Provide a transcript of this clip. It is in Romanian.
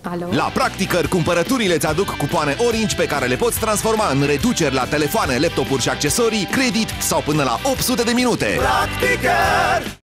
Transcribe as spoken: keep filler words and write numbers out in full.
Alo? La Practicăr, cumpărăturile îți aduc cupoane Orange pe care le poți transforma în reduceri la telefoane, laptopuri și accesorii, credit sau până la opt sute de minute. Practicăr!